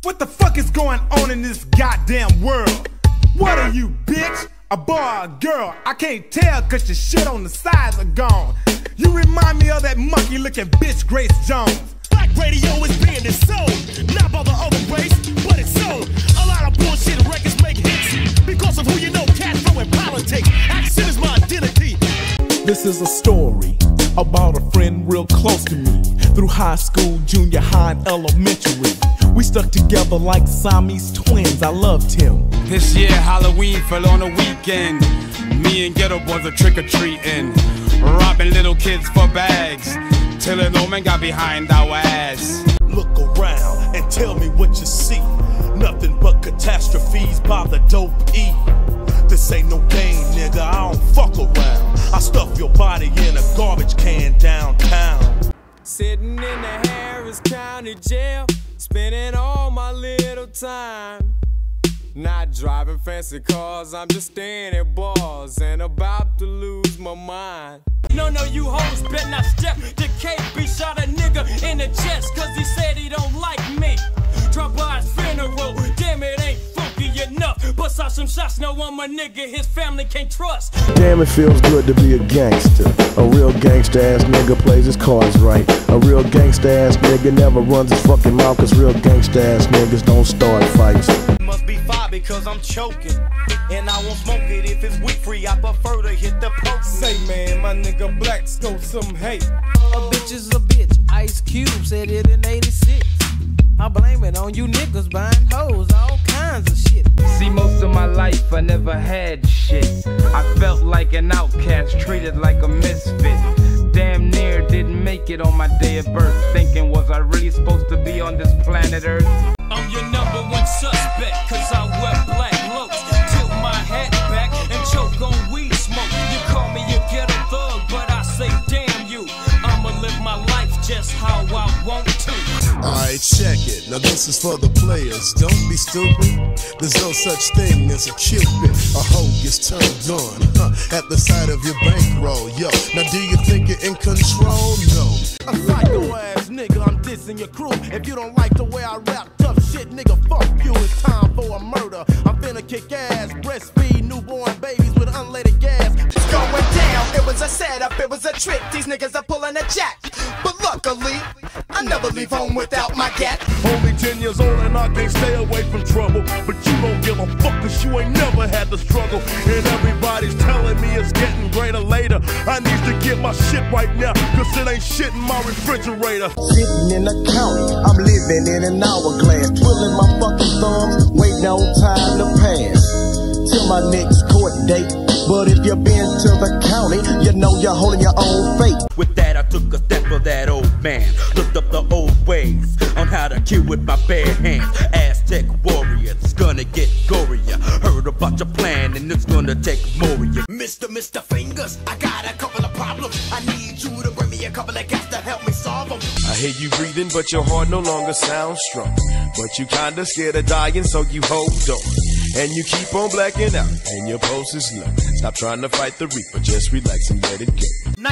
What the fuck is going on in this goddamn world? What are you, bitch? A boy or a girl? I can't tell cause your shit on the sides are gone. You remind me of that monkey looking bitch Grace Jones. Black radio is being sold, not by the other race, but it's sold. A lot of bullshit records make hits because of who you know, cash flow and politics. Accent is my identity. This is a story about a friend real close to me. Through high school, junior high, and elementary, we stuck together like Siamese twins. I loved him. This year Halloween fell on a weekend. Me and Ghetto Boys are trick-or-treating, robbing little kids for bags, till an old man got behind our ass. Look around and tell me what you see. Nothing but catastrophes by the dope E. This ain't no game, nigga, I don't fuck around. I stuff your body in a garbage can downtown. Sitting in the Harris County jail, spending all my little time. Not driving fancy cars, I'm just staying at bars and about to lose my mind. No, you hoes better not step to KB. Shot a nigga in the chest cause he said he don't like me. Drop by his funeral, damn it ain't funky enough. Bust out some shots, no I'm a nigga his family can't trust. Damn, it feels good to be a gangster. A real gangsta ass nigga plays his cards right. A real gangsta ass nigga never runs his fucking mouth, cause real gangsta ass niggas don't start fights. Must be fire because I'm choking, and I won't smoke it if it's weed free. I prefer to hit the poke. Say man, my nigga Black stole some hate. A bitch is a bitch, Ice Cube said it in 86. I blame it on you niggas buying hoes, all kinds of shit. See, most of my life I never had shit. I felt like an outcast, treated like a misfit. Damn near didn't make it on my day of birth. Thinking, was I really supposed to be on this planet Earth? I'm your #1 suspect, cause I wear black looks. Tilt my hat back and choke on weed smoke. You call me a ghetto thug, but I say damn you. I'ma live my life just how I want to. Alright, check it. Now this is for the players. Don't be stupid. There's no such thing as a cupid. A hoe gets turned on at the sight of your bankroll. Yo, now do you think you're in control? No. A psycho ass nigga, I'm dissing your crew. If you don't like the way I rap tough shit, nigga, fuck you. It's time for a murder. I'm finna kick ass, breastfeed newborn babies with unleaded gas. It's going down, it was a setup, it was a trick. These niggas are pulling a jack. But luckily, I never leave home without my gat. Only 10 years old and I can't stay away from trouble. But you don't give a fuck cause you ain't never had the struggle. And everybody's telling me it's getting greater later. I need to get my shit right now cause it ain't shit in my refrigerator. Sitting in the county, I'm living in an hourglass, twiddling my fucking thumbs, waiting on time to pass till my next court date. But if you've been to the county, you know you're holding your own fate. With that, I took a step of that old man, looked up the old ways on how to kill with my bare hands. Aztec warriors, it's gonna get gorier. Heard about your plan and it's gonna take more of you. Mr. Fingers, I got a couple of problems. I need you to bring me a couple of cats to help me solve them. I hear you breathing, but your heart no longer sounds strong. But you kinda scared of dying, so you hold on. And you keep on blacking out, and your pulse is low. Stop trying to fight the reaper, just relax and let it go.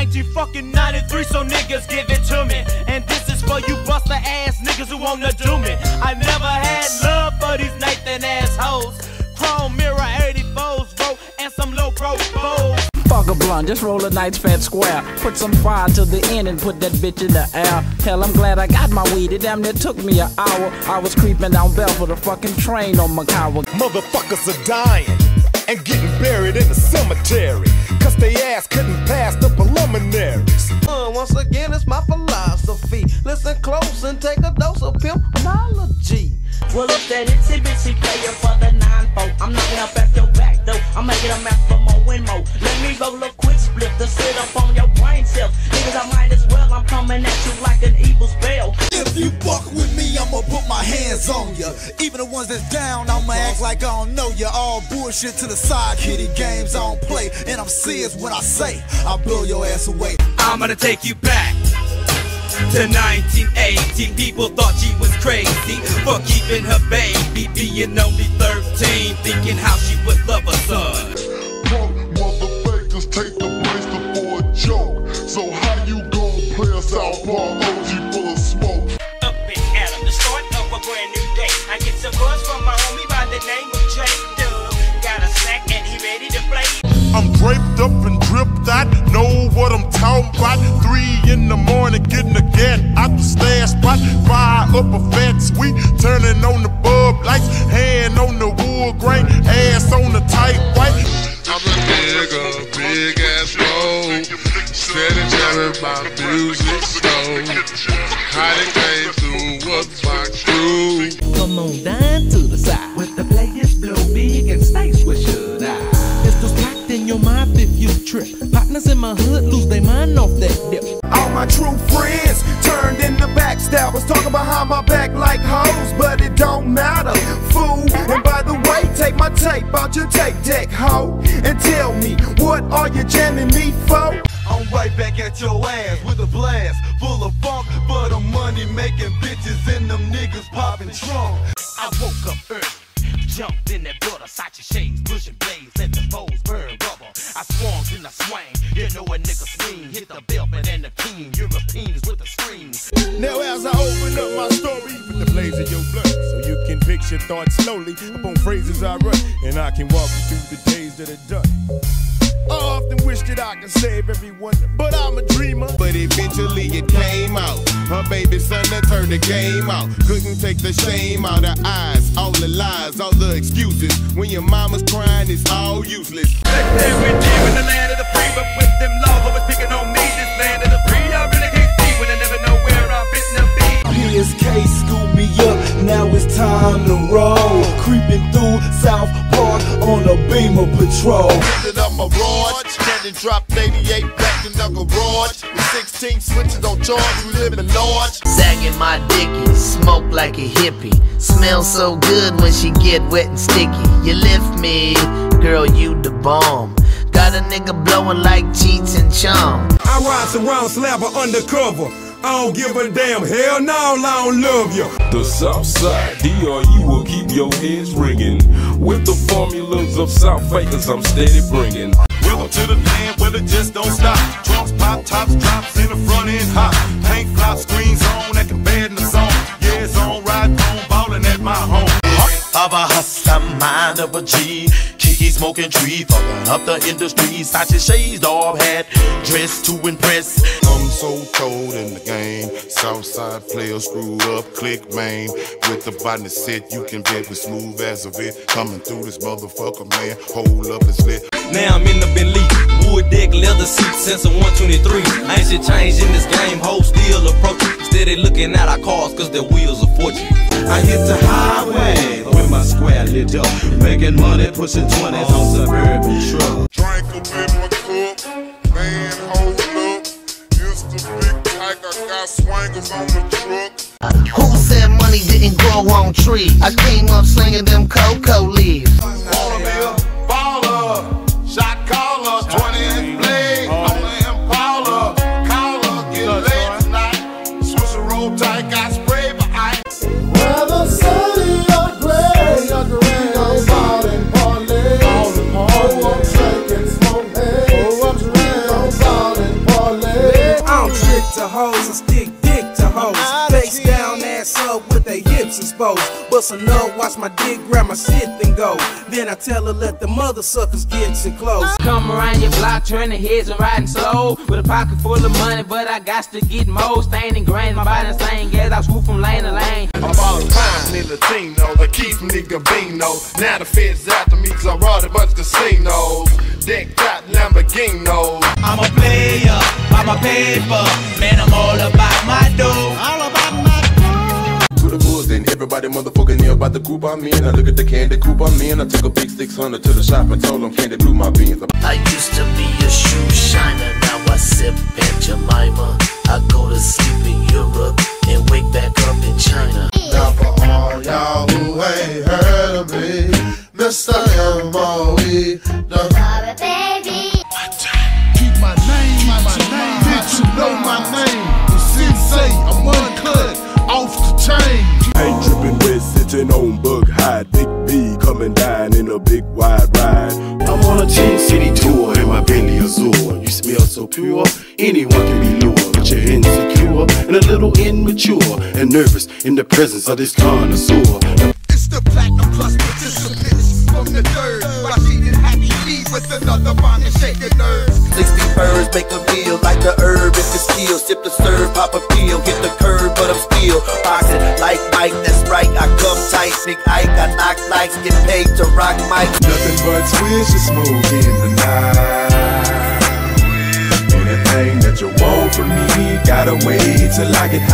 1993, so niggas give it to me. And this is for you buster ass niggas who wanna do me. I never had love for these Nathan assholes. Chrome mirror 84s, bro, and some low pro foes. Fuck a blunt, just roll a nice fat square. Put some fire to the end and put that bitch in the air. Hell, I'm glad I got my weed, it damn near took me an hour. I was creeping down Bell for the fucking train on Macau. Motherfuckers are dying and getting buried in the cemetery cause they ass couldn't pass the preliminaries. Once again, it's my philosophy. Listen close and take a dose of pimpology. Well, if that itsy bitsy player for the 9-4, I'm knocking up at your back though. I'm making a map for more and more. Let me roll a quick split to sit up on your brain cells. Niggas, I might as well. I'm coming at you like an evil spell. If you fuck with me, I'ma put my hands on ya. Even the ones that's down, I'ma act like I don't know ya. All bullshit to the side, kitty games I don't play. And I'm serious when I say I'll blow your ass away. I'm gonna take you back to 1980. People thought she was crazy for keeping her baby, being only 13, thinking how she would love her son. Punk motherfuckers take the place for a joke. So how you gon' play a Southpaw OG full of smoke? Up and at 'em, the start of a brand new day. I up and dripped out. Know what I'm talking about. 3 in the morning, getting the gat out the stash spot. Fire up a fat sweet, turning on the bulb lights. Hand on the wood grain, ass on the tight white. I'm a big ass road. Steady jamming my music slow. How they came through was my crew. Come on down to the side with the players blow big and stay switched eye. Pistols packed in your mouth if you trip. Partners in my hood lose their mind off that dip. All my true friends turned into backstabbers, talking behind my back like hoes, but it don't matter, fool. And by the way, take my tape out your tape deck, hoe, and tell me, what are you jamming me for? I'm right back at your ass with a blast full of funk for the money making bitches and them niggas popping trunk. I woke up early, jumped in that butter, Sachi shades, pushing blades, let the foes burn rubber. I swung in the swing, you know a nigga swing, hit the Belford and the King, Europeans with the screams. Now as I open up my story with the blaze of your blood, so you can fix your thoughts slowly upon phrases I run, and I can walk you through the days that are done. I often wish that I could save everyone, but I'm a dreamer. But eventually it came out. Her baby son that turned the game out. Couldn't take the shame out her eyes. All the lies, all the excuses. When your mama's crying, it's all useless. Every day in the land of the free, but with them laws always picking on me. This land of the free, I really can't see when I never know where I'm fitting to be. Here's K, scoop me up, now it's time to roll. Creeping through South Park on a Beamer patrol. I'm a Raj, candy drop 88 back in the garage. With 16 switches on charge, we live in large. Sagging my dickie, smoke like a hippie. Smell so good when she get wet and sticky. You lift me, girl, you the bomb. Got a nigga blowing like Cheats and Chong. I ride around slapper undercover. I don't give a damn, hell no, I don't love you. The Southside DRE will keep your heads ringing. With the formulas of South Fakers I'm steady bringing. Welcome to the land where the just don't stop. Trunks pop, tops drops in the front end hop. Paint flop, screens on at the bed in the zone. Yeah, it's on, ride on, ballin' at my home. Of a hustler, mind of a G. Kiki smoking tree, fucking up the industry. Such a shades, dog hat, dressed to impress. I'm so cold in the game. Southside players screwed up, click main. With the body set, you can bet with smooth as a bit. Coming through this motherfucker, man. Hold up and split. Now I'm in the Bentley, wood deck, leather seat, since I'm 123. Ain't shit changed in this game, hoes still approaching. Steady looking at our cars, cause their wheels are fortune. I hit the highway with my square lit up, making money, pushing 20s on suburban truck. Drink up in my cup, man, hold up. It's the big tiger, got swangers on the truck. Who said money didn't grow on trees? I came up slinging them cocoa leaves. Wanna be a baller, shot caller, 20 inch blade, on the Impala. Caller, get laid tonight. Swiss a roll tight, got spray for ice. Whether sunny or gray, we gon' ball and parlay. Oh, I'm drinking, smoke, hey. Oh, I'm drinking, ball and parlay. I don't trick to hoes, I stick dick to hoes. Face down, ass up with their hips exposed. Bust a nut, watch my dick, grab my shit, then go. Then I tell her, let the mother suckers get too close. Come around your block, turning heads and riding slow. With a pocket full of money, but I got to get more. Staying ingrained, my body saying gas, I swoop from lane to lane. I'm all time in Latino, the keep nigga Bino. Now the feds after me cause I run a bunch of casinos. Deck got Lamborghinos. I'm a player, by my paper. Man, I'm all about my dough. All about my To the bulls and everybody motherfucking knew about the group I'm in. I look at the candy coupe I'm in. I took a big 600 to the shop and told them candy blew my beans. I used to be a shoe shiner, now I sip at Jemima. I go to sleep in Europe and wake back up in China. Now for all y'all who ain't heard of me, Mr. M.O.E. Keep my name, bitch, you know my name. The sensei, I'm uncut, off the chain. Ain't tripping with sitting on bug hide. Big B coming down in a big wide ride. I'm on a 10-city tour in my Bentley Azure. You smell so pure, anyone can be lured. But you're insecure and a little immature and nervous in the presence of this connoisseur. It's the platinum plus participants from the third. Rashid and Happy B with another bomb to shake. fucking nerves. 60 birds make a meal like the herb if it's skill. Sip the serve, pop a pill, hit the curb, but I'm still boxing like Mike. That's right, I come tight, big Ike. I knock lights, get paid to rock mic. Nothing but swish and smooth in the night. Anything that you want from me, gotta wait till I get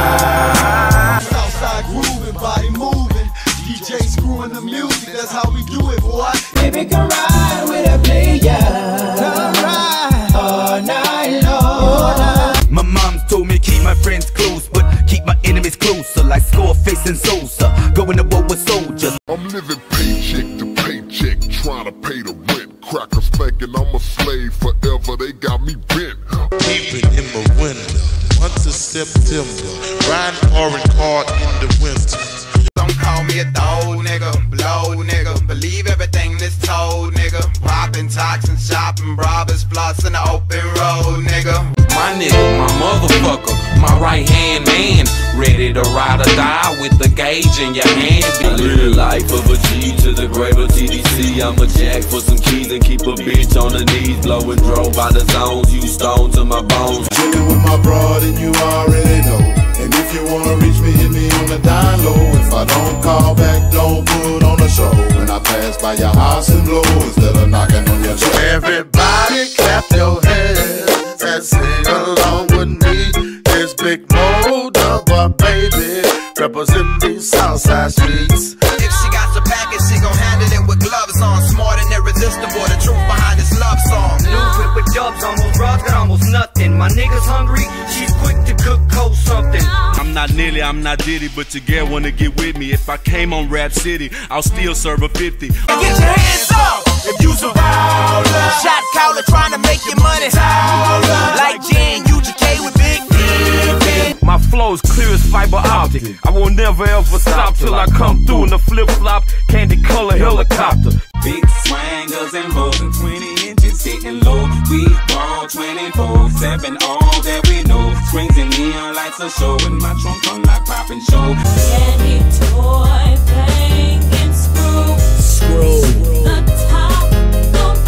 high. Southside grooving, body moving, DJ screwing the music. That's how we do it, boy. Baby, come ride with a player. Come ride all night long. My mom told me keep my friends close, but keep my enemies closer, like Scarface and Sosa, going to war with soldiers. I'm living paycheck to paycheck, trying to pay the rent. Crackers thinking I'm a slave forever, they got me bent. Peeping in my window, month of September, riding foreign car in the winter. Don't call me a throw nigga, blow nigga, believe everything that's told nigga. Popping toxins, shopping, robbers, floss in the open road nigga. My nigga, my motherfucker, my right hand man, ready to ride or die with the gauge in your hand. I live the life of a G to the grave of TDC. I'm a jack for some keys and keep a bitch on her knees, blowing drove by the zones, you stone to my bones. Chillin' with my broad and you already know. And if you wanna reach me, hit me on the down low. If I don't call back, don't put on a show. When I pass by your house and blow instead of knocking on your door. Everybody clap your hands and sing along with me. This big mold of a baby represent these Southside streets. If she got the package, she gon' handle it with gloves on. Smart and irresistible, the truth behind this love song. New whip with dubs, almost rugged, almost nothing. My nigga's hungry, she's quick to cook cold something. I'm not Nelly, I'm not Diddy, but your girl wanna get with me. If I came on Rap City, I'll still serve a 50. Get your hands up if you's a baller. Shot caller trying to make your money. Like Jan UGK with Big D. My flow's clear as fiber optic. I will never ever stop till I come through in the flip flop, candy color helicopter. Big swangers and more than 20 inches sitting low. We ball 24/7, all that we know. Springs and neon lights are showing. My trunk on like poppin' show. Any toy, banging screw. The top, don't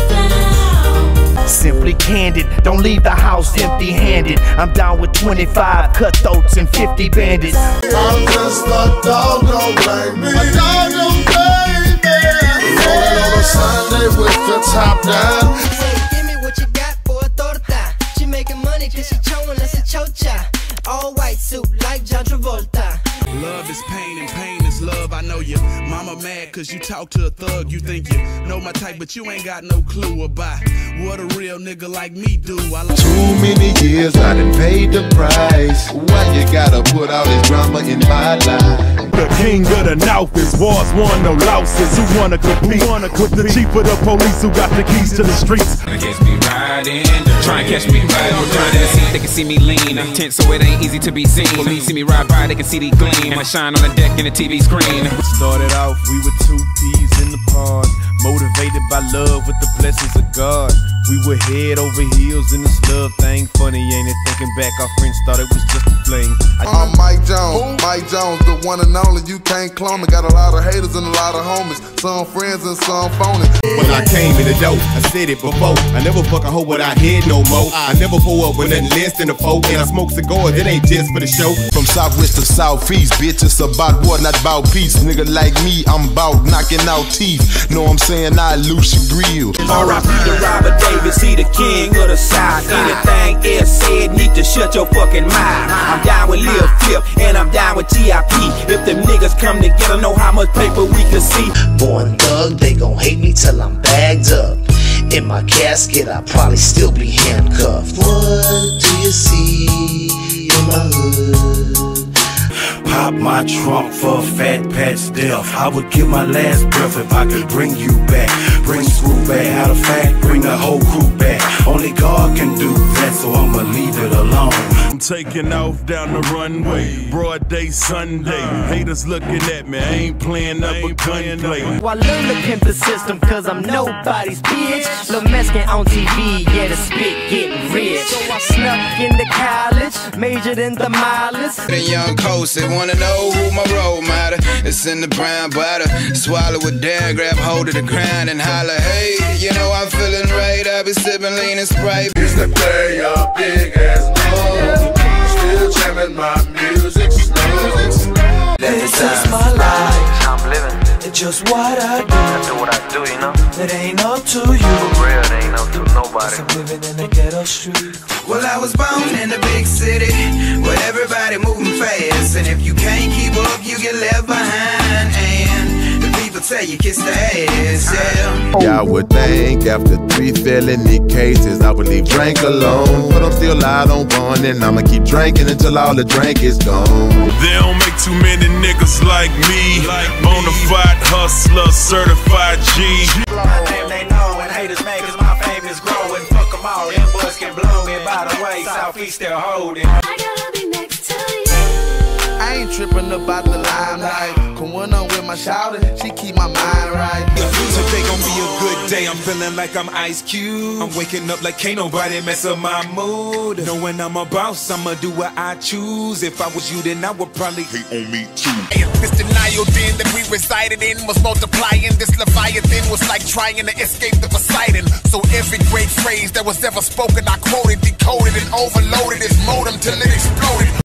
down. Simply candid, don't leave the house empty-handed. I'm down with 25 cutthroats and 50 bandits. I'm just a dog, don't blame me. A dog, don't blame me. Rolling on a Sunday with the top down. Say, give me what you got for a torta. She making money cause she chowing us a chocha. All white suit like John Travolta. Love is pain and pain is love. I know you. Mama mad cause you talk to a thug. You think you know my type, but you ain't got no clue about what a real nigga like me do. Too many years I done paid the price. Why you gotta put all this drama in my life? The king of the North is wars won, no losses. Who wanna compete with the chief of the police who got the keys to the streets? Catch me riding, try and catch me riding. Trying to see, they can see me lean. Tense, so it ain't easy to be seen. When they see me ride by, they can see the gleam. I shine on the deck in the TV screen. Started off, we were two peas in the pond, motivated by love with the blessings of God. We were head over heels in this love thing. Funny, ain't it? Thinking back, our friends thought it was just a fling. I'm Mike Jones, Mike Jones, the one and only. You can't clone me. Got a lot of haters and a lot of homies. Some friends and some phony. When I came in the door, I said it before. I never fuck a hoe without head no more. I never pull up with nothing less than a foe. And I smoke cigars, it ain't just for the show. From southwest to southeast, bitch, it's about war, not about peace. Nigga like me, I'm about knocking out teeth. Know what I'm saying? I lose your grill. R.I.P. to Robert Davis, he the king of the South. Anything else said, need to shut your fucking mouth. I'm down with Lil Flip, and I'm down with T.I.P. If them niggas come together, know how much paper we can see. Born thug, they gon' hate me till I'm bagged up. In my casket, I'll probably still be handcuffed. What do you see in my hood? Pop my trunk for a fat patch death. I would give my last breath if I could bring you back. Bring Screw back, out of fact, bring the whole crew back. Only God can do that, so I'ma leave it alone. I'm taking off down the runway, broad day Sunday. Haters looking at me, I ain't playing up a gunplay. Well, I learned to pimp the system cause I'm nobody's bitch. Lil' Mexican on TV, yeah, the spit getting rich. So I snuck into college, majored in thermologist. The young coast, they wanna know who my role model. It's in the brown bottle. Swallow it down, grab hold of the ground and holler, hey, you know I'm feeling right. I be sipping lean and Sprite. Used to play a big ass low. Still jamming my music slow. This is my life. I'm living. It's just what I do. I do what I do, you know. It ain't up to you. For real, it ain't up to nobody. I'm living in the ghetto street. Well, I was born in the big city where everybody moving fast, and if you can't keep up, you get left behind. And the people tell you kiss the ass, yeah. Y'all would think after 3 felony cases I would leave drink alone, but I'm still out on one and I'ma keep drinking until all the drink is gone. They don't make too many niggas like me. Bonafide hustler, certified G. My name they know and haters mad cause my fame is growing. Fuck them all, them boys can blow me. By the way, Southeast still holding. I gotta be next to you. I ain't tripping about the limelight. Cause when I'm with my shouter, she keep my mind right. Today gon' be a good day. I'm feeling like I'm Ice Cube. I'm waking up like can't nobody mess up my mood. Knowing I'm a boss, I'ma do what I choose. If I was you, then I would probably hate on me too. This denial den that we resided in was multiplying. This Leviathan was like trying to escape the Poseidon. So every great phrase that was ever spoken, I quoted, decoded, and overloaded its modem till it exploded.